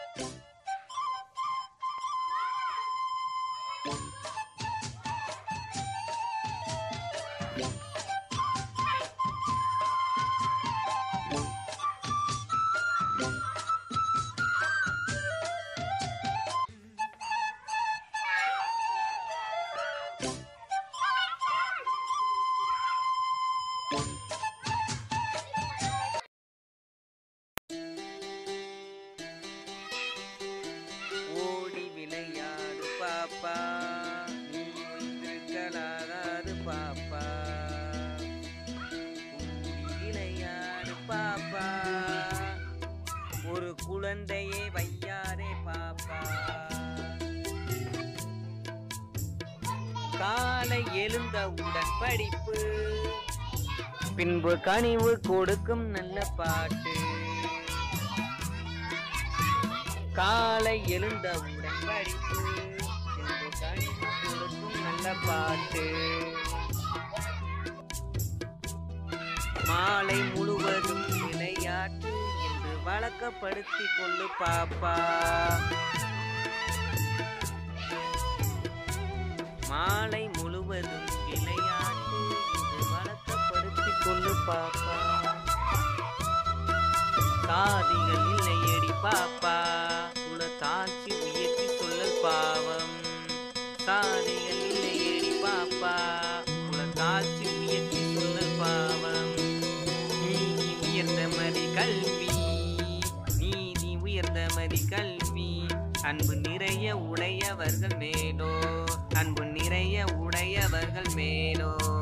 ஓடி விளையாடு பாப்பா, நீ ஒன்றுக்கலாகாது பாப்பா. ஓடி விளையாடு பாப்பா, ஒரு குழந்தையை வையாதே பாப்பா. காலை எழுந்தவுடன் படிப்பு, பின்பு கனிவு கொடுக்கும் நல்ல பாட்டு. காலை எழுந்தவுடன் படிப்பு, பின்பு கனிவு கொடுக்கும் நல்ல பாட்டு. மாலை முழுவதும் விளையாட்டு என்று வழக்கப்படுத்திக் கொள்ளு பாப்பா. மாலை முழுவதும் விளையாட்டு என்று வழக்கப்படுத்திக் கொள்ளு பாப்பா. சாதிகள் இல்லையடி பாப்பா, குலத்தாட்சி உயர்த்தி சொல்லல் பாவம். சாதிகள் இல்லையடி பாப்பா, குலத்தாட்சி உயர்த்தி சொல்லல் பாவம். நீதி உயர்ந்த மதி கல்வி, நீதி உயர்ந்த மதி கல்வி. அன்பு நிறைய உடையவர்கள் மேலோ, அன்பு நிறைய உடையவர்கள் மேலோ.